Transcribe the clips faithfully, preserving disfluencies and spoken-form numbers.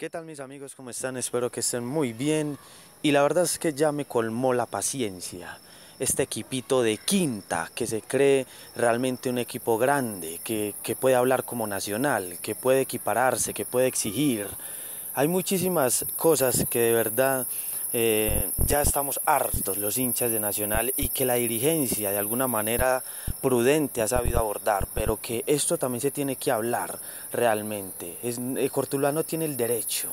¿Qué tal mis amigos? ¿Cómo están? Espero que estén muy bien. Y la verdad es que ya me colmó la paciencia. Este equipito de quinta, que se cree realmente un equipo grande, que, que puede hablar como nacional, que puede equipararse, que puede exigir. Hay muchísimas cosas que de verdad eh, ya estamos hartos los hinchas de Nacional y que la dirigencia de alguna manera prudente ha sabido abordar, pero que esto también se tiene que hablar realmente. Es, eh, Cortuluá no tiene el derecho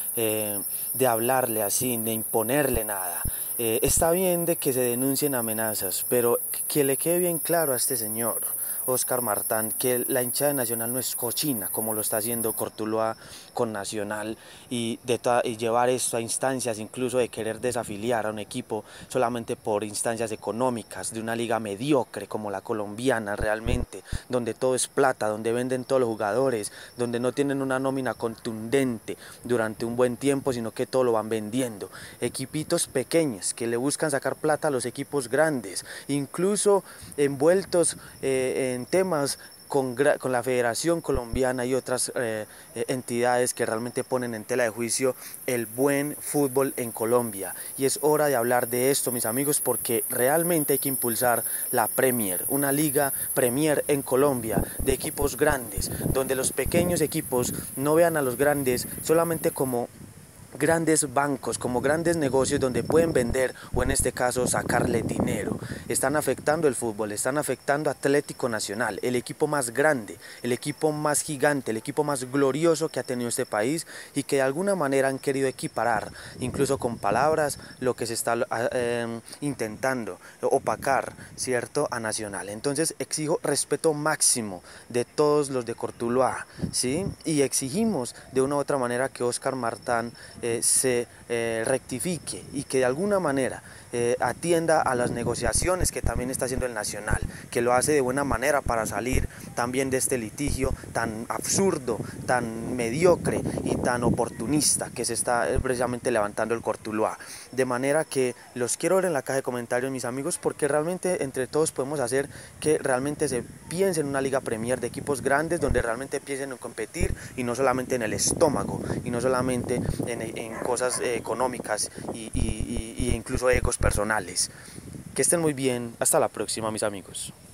eh, de hablarle así, de imponerle nada. Eh, está bien de que se denuncien amenazas, pero que le quede bien claro a este señor, Óscar Martán, que la hinchada de Nacional no es cochina, como lo está haciendo Cortuluá con Nacional, y, de y llevar esto a instancias incluso de querer desafiliar a un equipo solamente por instancias económicas, de una liga mediocre como la colombiana realmente, donde todo es plata, donde venden todos los jugadores, donde no tienen una nómina contundente durante un buen tiempo, sino que todo lo van vendiendo. Equipitos pequeños que le buscan sacar plata a los equipos grandes, incluso envueltos eh, en temas con, con la Federación Colombiana y otras eh, entidades que realmente ponen en tela de juicio el buen fútbol en Colombia. Y es hora de hablar de esto, mis amigos, porque realmente hay que impulsar la Premier, una liga Premier en Colombia, de equipos grandes, donde los pequeños equipos no vean a los grandes solamente como grandes bancos, como grandes negocios donde pueden vender o en este caso sacarle dinero. Están afectando el fútbol, están afectando a Atlético Nacional, el equipo más grande, el equipo más gigante, el equipo más glorioso que ha tenido este país y que de alguna manera han querido equiparar, incluso con palabras, lo que se está eh, intentando opacar, ¿cierto?, a Nacional. Entonces exijo respeto máximo de todos los de Cortuluá, ¿sí? Y exigimos de una u otra manera que Óscar Martán Eh, se eh, rectifique y que de alguna manera eh, atienda a las negociaciones que también está haciendo el Nacional, que lo hace de buena manera para salir también de este litigio tan absurdo, tan mediocre y tan oportunista que se está eh, precisamente levantando el Cortuluá. De manera que los quiero ver en la caja de comentarios, mis amigos, porque realmente entre todos podemos hacer que realmente se piense en una liga Premier de equipos grandes donde realmente piensen en competir y no solamente en el estómago y no solamente en, en cosas eh, económicas y, y, y incluso egos personales. Que estén muy bien, hasta la próxima, mis amigos.